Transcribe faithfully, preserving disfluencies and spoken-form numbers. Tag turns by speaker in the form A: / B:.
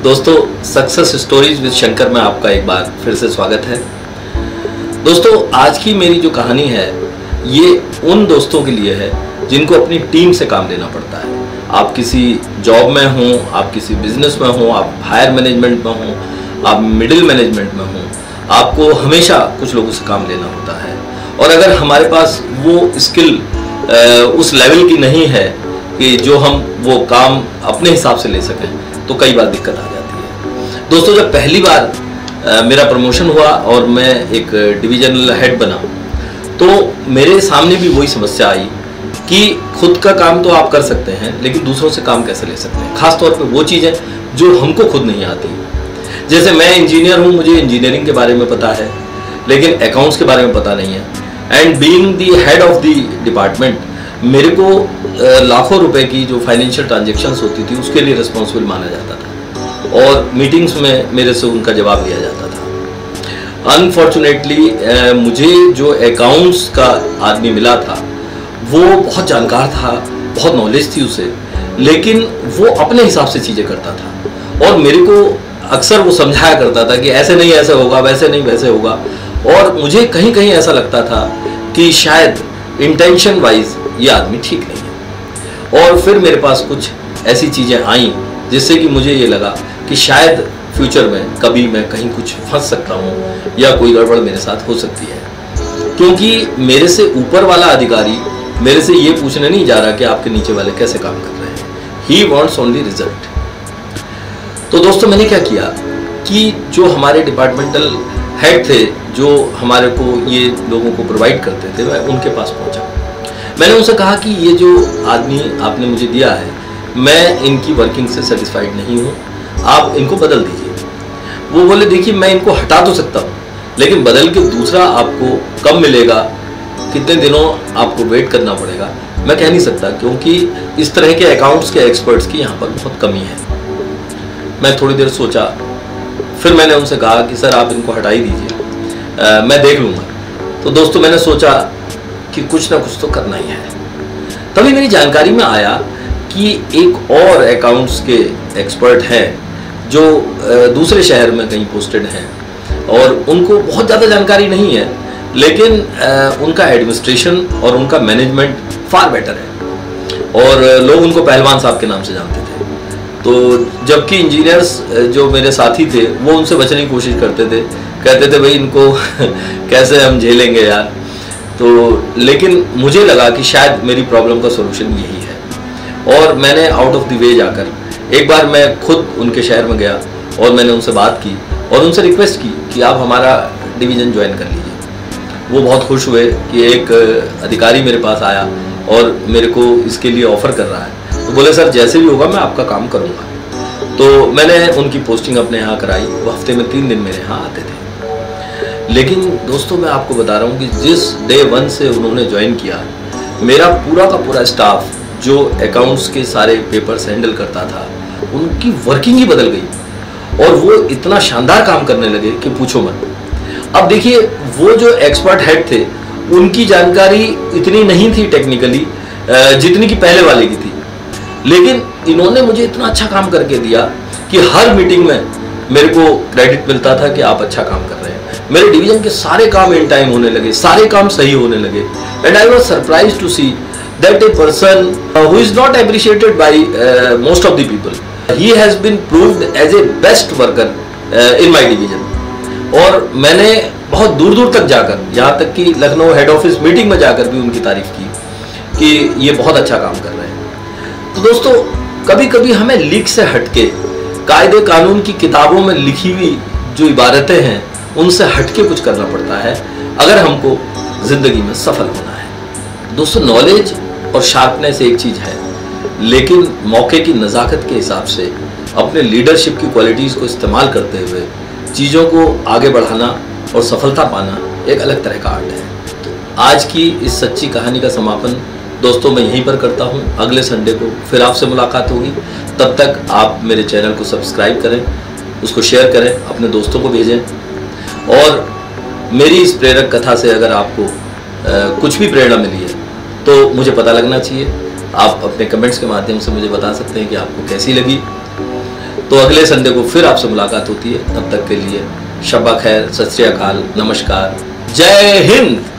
A: दोस्तों, success stories with Shankar में आपका एक बार फिर से स्वागत है। दोस्तों, आज की मेरी जो कहानी है ये उन दोस्तों के लिए है जिनको अपनी टीम से काम लेना पड़ता है। आप किसी जॉब में हो, आप किसी बिजनेस में हो, आप हायर मैनेजमेंट में हो, आप मिडिल मैनेजमेंट में हो, आपको हमेशा कुछ लोगों से काम लेना होता है। और अगर हमारे पास वो स्किल उस लेवल की नहीं है कि जो हम वो काम अपने हिसाब से ले सकें, तो कई बार दिक्कत आ जाती है। दोस्तों, जब पहली बार आ, मेरा प्रमोशन हुआ और मैं एक डिविजनल हेड बना, तो मेरे सामने भी वही समस्या आई कि खुद का काम तो आप कर सकते हैं, लेकिन दूसरों से काम कैसे ले सकते हैं, खास तौर पे वो चीज़ें जो हमको खुद नहीं आती। जैसे मैं इंजीनियर हूँ, मुझे इंजीनियरिंग के बारे में पता है, लेकिन अकाउंट्स के बारे में पता नहीं है। And being the head of the department, मेरे को लाखों रुपए की जो फाइनेंशियल ट्रांजेक्शन्स होती थी उसके लिए रिस्पॉन्सिबल माना जाता था और मीटिंग्स में मेरे से उनका जवाब लिया जाता था। अनफॉर्चुनेटली मुझे जो अकाउंट्स का आदमी मिला था वो बहुत जानकार था, बहुत नॉलेज थी उसे, लेकिन वो अपने हिसाब से चीज़ें करता था और मेरे को अक्सर वो समझाया करता था कि ऐसे नहीं ऐसे होगा, वैसे नहीं वैसे होगा। और मुझे कहीं कहीं ऐसा लगता था कि शायद इंटेंशन वाइज ये आदमी ठीक नहीं है। और फिर मेरे पास कुछ ऐसी चीज़ें आईं जिससे कि मुझे ये लगा कि शायद फ्यूचर में कभी मैं कहीं कुछ फंस सकता हूँ या कोई गड़बड़ मेरे साथ हो सकती है, क्योंकि मेरे से ऊपर वाला अधिकारी मेरे से ये पूछने नहीं जा रहा कि आपके नीचे वाले कैसे काम कर रहे हैं। He wants only result. तो दोस्तों, मैंने क्या किया कि जो हमारे डिपार्टमेंटल हेड थे, जो हमारे को ये लोगों को प्रोवाइड करते थे, मैं उनके पास पहुंचा। मैंने उनसे कहा कि ये जो आदमी आपने मुझे दिया है, मैं इनकी वर्किंग से सेटिस्फाइड नहीं हूँ, आप इनको बदल दीजिए। वो बोले, देखिए मैं इनको हटा तो सकता हूँ, लेकिन बदल के दूसरा आपको कब मिलेगा, कितने दिनों आपको वेट करना पड़ेगा, मैं कह नहीं सकता, क्योंकि इस तरह के अकाउंट्स के एक्सपर्ट्स की यहाँ पर बहुत कमी है। मैं थोड़ी देर सोचा, फिर मैंने उनसे कहा कि सर आप इनको हटा ही दीजिए, मैं देख लूँगा। तो दोस्तों, मैंने सोचा कि कुछ ना कुछ तो करना ही है। तभी मेरी जानकारी में आया कि एक और अकाउंट्स के एक्सपर्ट हैं जो दूसरे शहर में कहीं पोस्टेड हैं और उनको बहुत ज़्यादा जानकारी नहीं है, लेकिन उनका एडमिनिस्ट्रेशन और उनका मैनेजमेंट फार बेटर है और लोग उनको पहलवान साहब के नाम से जानते थे। तो जबकि इंजीनियर्स जो मेरे साथी थे वो उनसे बचने की कोशिश करते थे, कहते थे भाई इनको कैसे हम झेलेंगे यार। तो लेकिन मुझे लगा कि शायद मेरी प्रॉब्लम का सॉल्यूशन यही है और मैंने आउट ऑफ द वे जाकर एक बार मैं खुद उनके शहर में गया और मैंने उनसे बात की और उनसे रिक्वेस्ट की कि आप हमारा डिवीज़न ज्वाइन कर लीजिए। वो बहुत खुश हुए कि एक अधिकारी मेरे पास आया और मेरे को इसके लिए ऑफ़र कर रहा है। तो बोले, सर जैसे भी होगा मैं आपका काम करूँगा। तो मैंने उनकी पोस्टिंग अपने यहाँ कराई। वो हफ्ते में तीन दिन मेरे यहाँ आते थे। लेकिन दोस्तों, मैं आपको बता रहा हूँ कि जिस डे वन से उन्होंने ज्वाइन किया, मेरा पूरा का पूरा स्टाफ जो अकाउंट्स के सारे पेपर्स हैंडल करता था, उनकी वर्किंग ही बदल गई और वो इतना शानदार काम करने लगे कि पूछो मत। अब देखिए, वो जो एक्सपर्ट हेड थे उनकी जानकारी इतनी नहीं थी टेक्निकली जितनी कि पहले वाले की थी, लेकिन इन्होंने मुझे इतना अच्छा काम करके दिया कि हर मीटिंग में मेरे को क्रेडिट मिलता था कि आप अच्छा काम कर रहे हैं। मेरे डिवीजन के सारे काम इन टाइम होने लगे, सारे काम सही होने लगे। And I was surprised to see that a person who is not appreciated by most of the people, he has been proved as a best worker in my division. और मैंने बहुत दूर दूर तक जाकर, यहाँ तक कि लखनऊ हेड ऑफिस मीटिंग में जाकर भी उनकी तारीफ की कि ये बहुत अच्छा काम कर रहे हैं। तो दोस्तों, कभी कभी हमें लीक से हटके कायदे कानून की किताबों में लिखी हुई जो इबारतें हैं उनसे हटके कुछ करना पड़ता है अगर हमको ज़िंदगी में सफल होना है। दोस्तों, नॉलेज और शार्पनेस एक चीज़ है, लेकिन मौके की नज़ाकत के हिसाब से अपने लीडरशिप की क्वालिटीज़ को इस्तेमाल करते हुए चीज़ों को आगे बढ़ाना और सफलता पाना एक अलग तरह का आर्ट है। तो आज की इस सच्ची कहानी का समापन दोस्तों मैं यहीं पर करता हूँ। अगले संडे को फिर आपसे मुलाकात होगी। तब तक आप मेरे चैनल को सब्सक्राइब करें, उसको शेयर करें, अपने दोस्तों को भेजें और मेरी इस प्रेरक कथा से अगर आपको आ, कुछ भी प्रेरणा मिली है तो मुझे पता लगना चाहिए। आप अपने कमेंट्स के माध्यम से मुझे बता सकते हैं कि आपको कैसी लगी। तो अगले संडे को फिर आपसे मुलाकात होती है। तब तक के लिए शब्बा खैर, सत श्री अकाल, नमस्कार, जय हिंद।